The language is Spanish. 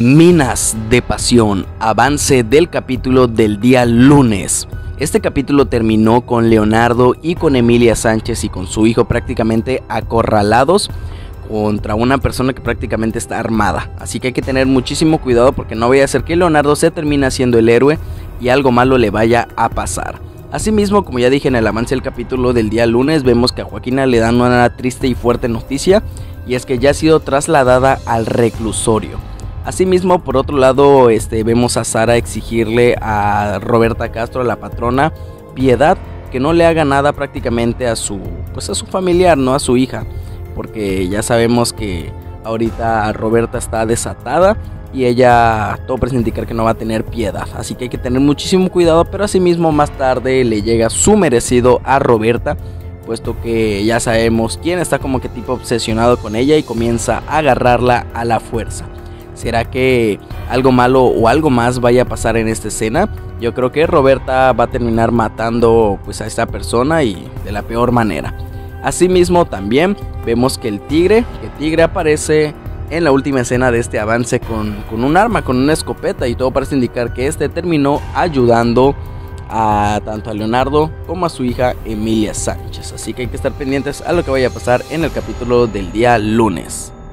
Minas de Pasión, avance del capítulo del día lunes. Este capítulo terminó con Leonardo y con Emilia Sánchez y con su hijo prácticamente acorralados contra una persona que prácticamente está armada. Así que hay que tener muchísimo cuidado porque no vaya a ser que Leonardo se termine siendo el héroe y algo malo le vaya a pasar. Asimismo, como ya dije en el avance del capítulo del día lunes, vemos que a Joaquina le dan una triste y fuerte noticia, y es que ya ha sido trasladada al reclusorio. Asimismo, por otro lado, vemos a Sara exigirle a Roberta Castro, a la patrona, piedad, que no le haga nada prácticamente a su familiar, no a su hija, porque ya sabemos que ahorita Roberta está desatada y ella todo parece indicar que no va a tener piedad, así que hay que tener muchísimo cuidado. Pero asimismo más tarde le llega su merecido a Roberta, puesto que ya sabemos quién está como que tipo obsesionado con ella y comienza a agarrarla a la fuerza. ¿Será que algo malo o algo más vaya a pasar en esta escena? Yo creo que Roberta va a terminar matando a esta persona, y de la peor manera. Asimismo también vemos que el tigre aparece en la última escena de este avance con un arma, con una escopeta, y todo parece indicar que terminó ayudando a tanto a Leonardo como a su hija Emilia Sánchez. Así que hay que estar pendientes a lo que vaya a pasar en el capítulo del día lunes.